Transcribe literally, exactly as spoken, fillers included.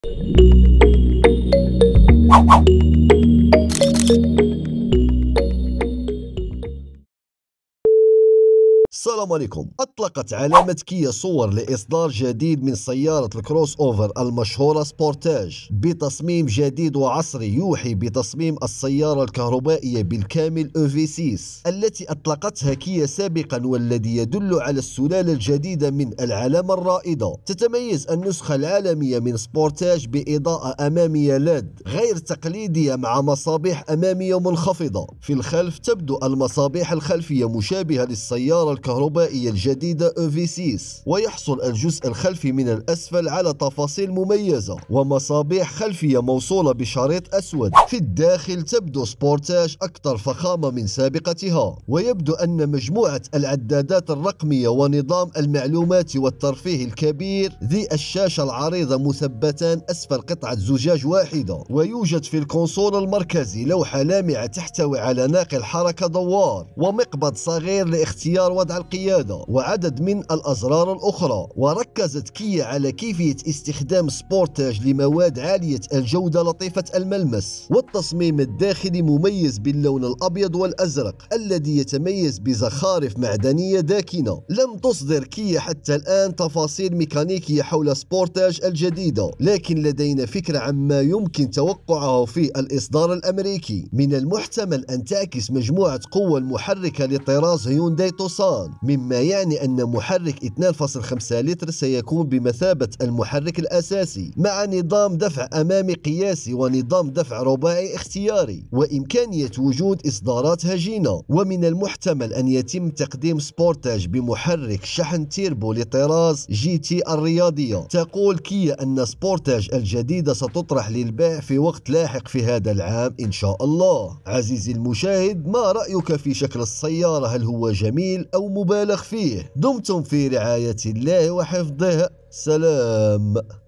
السلام عليكم. أطلقت علامة كيا صور لإصدار جديد من سيارة الكروس أوفر المشهورة سبورتاج بتصميم جديد وعصري يوحي بتصميم السيارة الكهربائية بالكامل إي في ستة التي أطلقتها كيا سابقا، والذي يدل على السلالة الجديدة من العلامة الرائدة. تتميز النسخة العالمية من سبورتاج بإضاءة أمامية لاد غير تقليدية مع مصابيح أمامية منخفضة. في الخلف تبدو المصابيح الخلفية مشابهة للسيارة الكهربائية الجديدة إي في ستة، ويحصل الجزء الخلفي من الأسفل على تفاصيل مميزة ومصابيح خلفية موصولة بشريط أسود. في الداخل تبدو سبورتاج أكثر فخامة من سابقتها، ويبدو أن مجموعة العدادات الرقمية ونظام المعلومات والترفيه الكبير ذي الشاشة العريضة مثبتان أسفل قطعة زجاج واحدة. ويوجد في الكونسول المركزي لوحة لامعة تحتوي على ناقل حركة دوار ومقبض صغير لاختيار وضع القيادة وعدد من الأزرار الأخرى. وركزت كيا على كيفية استخدام سبورتاج لمواد عالية الجودة لطيفة الملمس، والتصميم الداخلي مميز باللون الأبيض والأزرق الذي يتميز بزخارف معدنية داكنة. لم تصدر كيا حتى الآن تفاصيل ميكانيكية حول سبورتاج الجديدة، لكن لدينا فكرة عما يمكن توقعه في الإصدار الأمريكي. من المحتمل أن تعكس مجموعة قوة المحركة لطراز هيونداي توسان، مما يعني أن محرك اثنين فاصلة خمسة لتر سيكون بمثابة المحرك الأساسي مع نظام دفع أمامي قياسي ونظام دفع رباعي اختياري، وإمكانية وجود إصدارات هجينة. ومن المحتمل أن يتم تقديم سبورتاج بمحرك شحن تيربو لطراز جي تي الرياضية. تقول كيا أن سبورتاج الجديدة ستطرح للبيع في وقت لاحق في هذا العام إن شاء الله. عزيزي المشاهد، ما رأيك في شكل السيارة؟ هل هو جميل أو مبالغ فيه؟ دمتم في رعاية الله وحفظه. سلام.